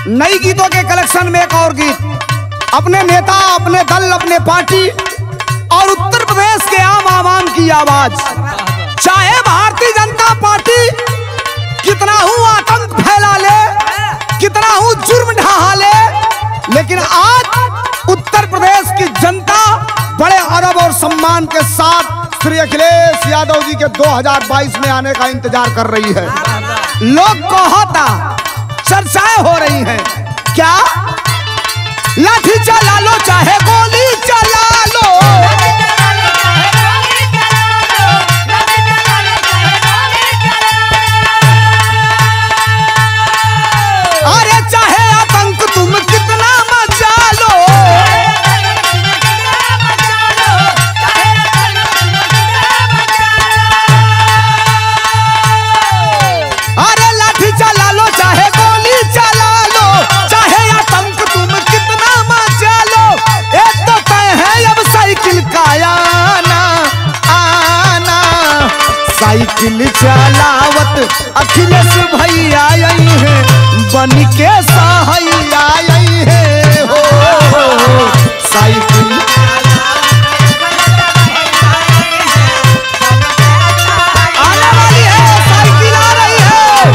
नई गीतों के कलेक्शन में एक और गीत, अपने नेता, अपने दल, अपने पार्टी और उत्तर प्रदेश के आम आवाम की आवाज। चाहे भारतीय जनता पार्टी कितना हूं आतंक फैला ले, कितना हूं जुर्म ढहा ले, लेकिन आज उत्तर प्रदेश की जनता बड़े अदब और सम्मान के साथ श्री अखिलेश यादव जी के 2022 में आने का इंतजार कर रही है। लोग कहता, चर्चाएं हो रही हैं, क्या लाठी चला लो चाहे गोली चला लो, अरे चाहे आतंक तुम कितना मचा लो, अरे लाठी चला लो चाहे गोली चला लो, चाहे आतंक तुम कितना मचा लो, एक तो तय है अब साइकिल का आना आना, साइकिल चलावत अखिलेश भैया आई है, बन के सहाइया आई है हो, साइकिल आने वाली है, साइकिल आ रही है।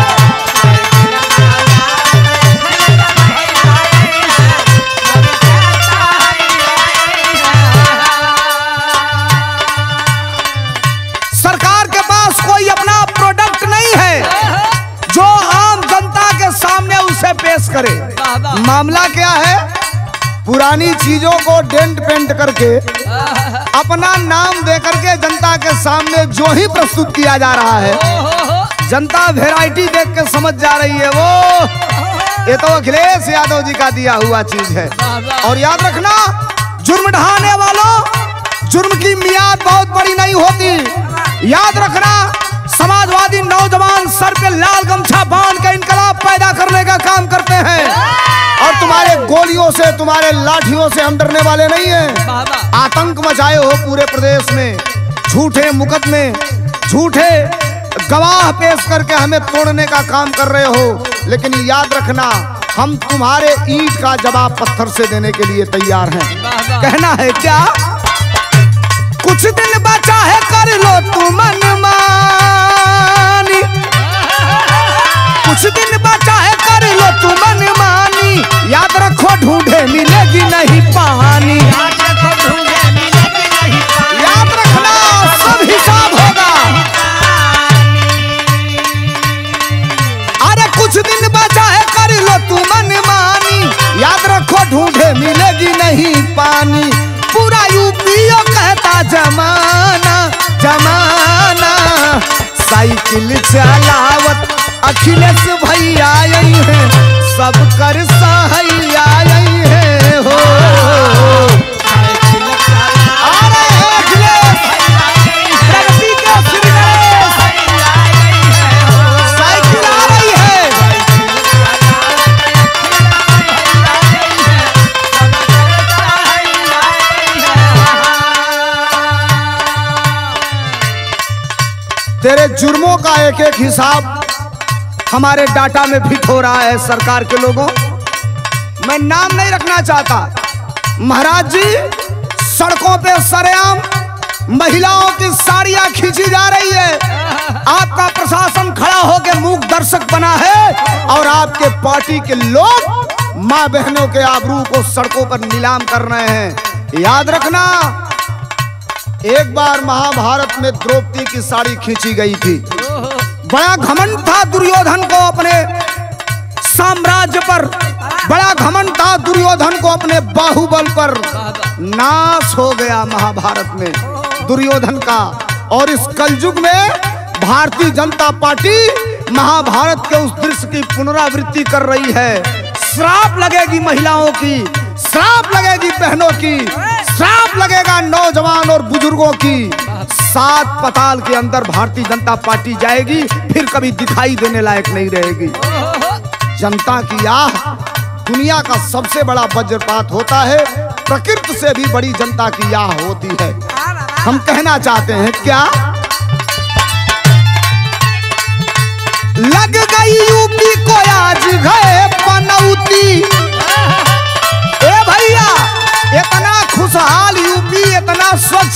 सरकार के पास कोई अपना प्रोडक्ट नहीं है जो आम जनता के सामने उसे पेश करे। मामला क्या है, पुरानी चीजों को डेंट पेंट करके अपना नाम दे करके जनता के सामने जो ही प्रस्तुत किया जा रहा है, जनता वैरायटी देख के समझ जा रही है वो ये तो अखिलेश यादव जी का दिया हुआ चीज है। और याद रखना, जुर्म ढहाने वालों, जुर्म की मियाद बहुत बड़ी नहीं होती। याद रखना, समाजवादी नौजवान सर पे लाल गमछा बांध के इनकलाब पैदा करने का काम करते हैं, और तुम्हारे गोलियों से, तुम्हारे लाठियों से हम डरने वाले नहीं हैं। आतंक मचाए हो पूरे प्रदेश में, झूठे मुकदमे, झूठे गवाह पेश करके हमें तोड़ने का काम कर रहे हो, लेकिन याद रखना, हम तुम्हारे ईंट का जवाब पत्थर से देने के लिए तैयार हैं। कहना है क्या, कुछ दिन बचा है कर लो तू मनमानी, कुछ दिन बचा है कर लो तू मनमानी, याद रखो ढूंढे मिलेगी नहीं पानी, याद रखना सब हिसाब होगा। अरे कुछ दिन बचा है कर लो तू मनमानी, याद रखो ढूंढे मिलेगी नहीं पानी, पूरा यूपीओ कहता जमाना जमाना, साइकिल चलावत अखिलेश भैया आई है, सब कर सहाइया आई है हो, अरे अखिलेश प्रगति के श्री गणेश, साइकिल आ रही है। तेरे जुर्मों का एक एक हिसाब हमारे डाटा में फिट हो रहा है सरकार के लोगों। मैं नाम नहीं रखना चाहता, महाराज जी, सड़कों पे सरेआम महिलाओं की साड़ियां खींची जा रही है, आपका प्रशासन खड़ा होकर मूक दर्शक बना है, और आपके पार्टी के लोग मां बहनों के आबरू को सड़कों पर नीलाम कर रहे हैं। याद रखना, एक बार महाभारत में द्रौपदी की साड़ी खींची गई थी, बड़ा घमंड था दुर्योधन को अपने साम्राज्य पर, बड़ा घमंड था दुर्योधन को अपने बाहुबल पर, नाश हो गया महाभारत में दुर्योधन का। और इस कलयुग में भारतीय जनता पार्टी महाभारत के उस दृश्य की पुनरावृत्ति कर रही है। श्राप लगेगी महिलाओं की, श्राप लगेगी बहनों की, श्राप लगेगा नौजवान और बुजुर्गों की। 7 पताल के अंदर भारतीय जनता पार्टी जाएगी, फिर कभी दिखाई देने लायक नहीं रहेगी। जनता की आह दुनिया का सबसे बड़ा वज्रपात होता है, प्रकृति से भी बड़ी जनता की आह होती है। हम कहना चाहते हैं क्या, लग गई यूपी को आज गए पनौती,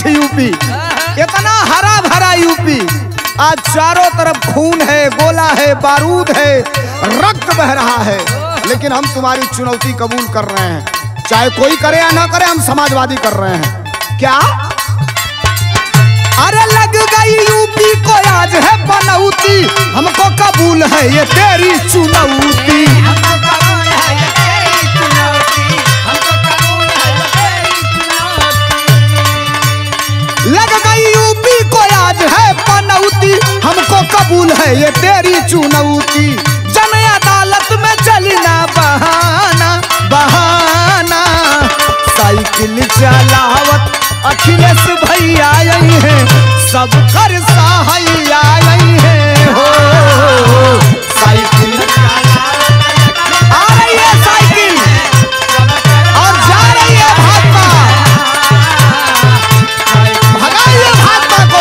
यूपी, इतना हरा भरा यूपी। आज चारों तरफ खून है, गोला है, बारूद है, रक्त बह रहा है, लेकिन हम तुम्हारी चुनौती कबूल कर रहे हैं। चाहे कोई करे या ना करे, हम समाजवादी कर रहे हैं। क्या? अरे लग गई यूपी को आज है बनौती, हमको कबूल है ये तेरी चुनौती। लग गई यूपी को आज है बनौती, हमको कबूल है ये तेरी चुनौती। जन अदालत में चली ना बहाना बहाना, साइकिल चलावत अखिलेश भैया आई है, सब कर सहाया आई है हो। साइकिल आ रही है, साइकिल और जा रही है भाजपा, भगाइए भाजपा को।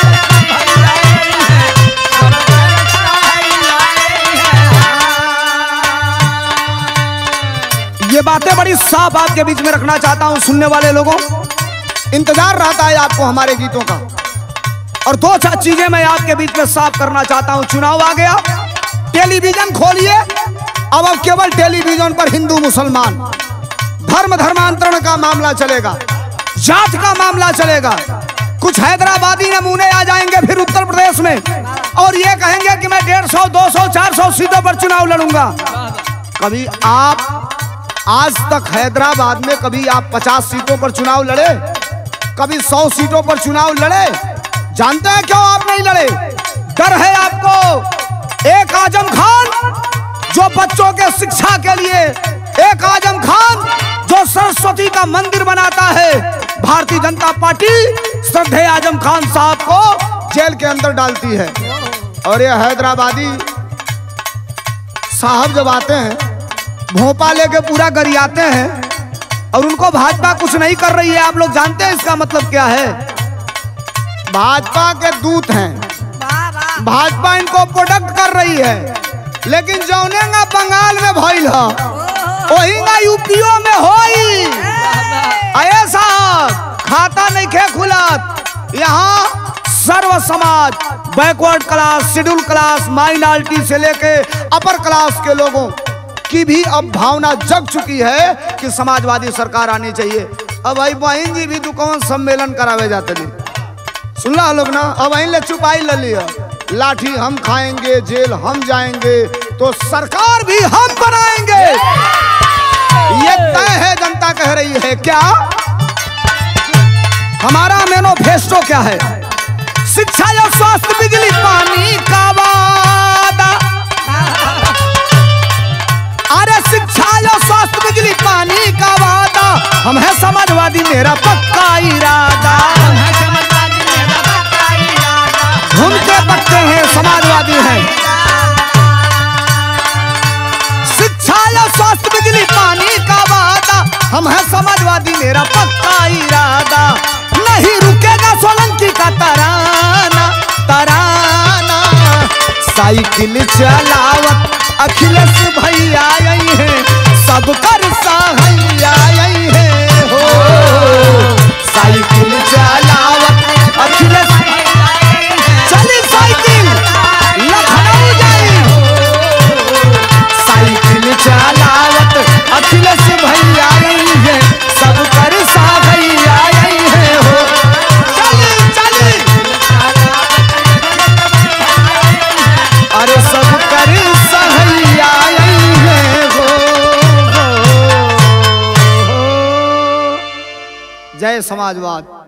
ये बातें बड़ी साफ आपके बीच में रखना चाहता हूं। सुनने वाले लोगों, इंतजार रहता है आपको हमारे गीतों का, और दो चार चीजें मैं आपके बीच में साफ करना चाहता हूं। चुनाव आ गया, टेलीविजन खोलिए, अब केवल टेलीविजन पर हिंदू मुसलमान, धर्म धर्मांतरण का मामला चलेगा, जात का मामला चलेगा। कुछ हैदराबादी नमूने आ जाएंगे फिर उत्तर प्रदेश में, और ये कहेंगे कि मैं 150, 200, 400 सीटों पर चुनाव लड़ूंगा। कभी आप आज तक हैदराबाद में कभी आप 50 सीटों पर चुनाव लड़े? कभी 100 सीटों पर चुनाव लड़े? जानते हैं क्यों आप नहीं लड़े? डर है आपको। एक आजम खान जो बच्चों के शिक्षा के लिए, एक आजम खान जो सरस्वती का मंदिर बनाता है, भारतीय जनता पार्टी श्रद्धेय आजम खान साहब को जेल के अंदर डालती है। और ये हैदराबादी साहब जब आते हैं, भोपाल लेके पूरा गरियाते हैं, और उनको भाजपा कुछ नहीं कर रही है। आप लोग जानते हैं इसका मतलब क्या है? भाजपा के दूत हैं, भाजपा इनको प्रोडक्ट कर रही है, लेकिन जौनेगा बंगाल में भइल है वही ना यूपीओ में होई। ऐसा खाता नहीं खे खुलत। यहाँ सर्व समाज, backward class, schedule class, minority से लेके अपर क्लास के लोगों की भी अब भावना जग चुकी है कि समाजवादी सरकार आनी चाहिए। अब भाई बहन जी भी दुकान सम्मेलन करावे जाते नहीं, सुन ला लोग ना। अब वहीं ले चुपाई ले लिया, लाठी हम खाएंगे, जेल हम जाएंगे, तो सरकार भी हम बनाएंगे, ये तय है। जनता कह रही है। क्या हमारा मैनिफेस्टो क्या है? शिक्षा या स्वास्थ्य, बिजली, पानी का वादा। अरे शिक्षा या स्वास्थ्य, बिजली, पानी का वादा, हम है समाजवादी मेरा पक्का इरादा। घूमते पक्के हैं, समाजवादी हैं। शिक्षा या स्वास्थ्य, बिजली, पानी का वादा, हम है समाजवादी मेरा पक्का इरादा। नहीं रुकेगा सोलंकी का तराना तराना, साइकिल चलावत अखिलेश भैया आई है, सब कर सहाया आई है हो। साइकिल चलावत अखिलेश, चली साइकिल लखनऊ जाई, साइकिल चलावत अखिलेश भैया आई है, सब कर सहाया आई है हो। चली चली, अरे सब कर सहाया आई है हो। जय समाजवाद।